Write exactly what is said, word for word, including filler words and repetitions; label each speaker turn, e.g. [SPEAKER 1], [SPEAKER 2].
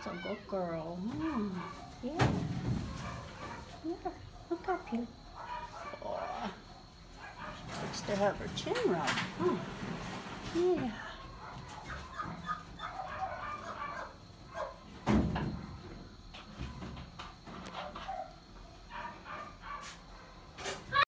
[SPEAKER 1] a good girl. Mm. Yeah. Yeah. Look up here. Oh. She likes to have her chin rubbed. Hmm.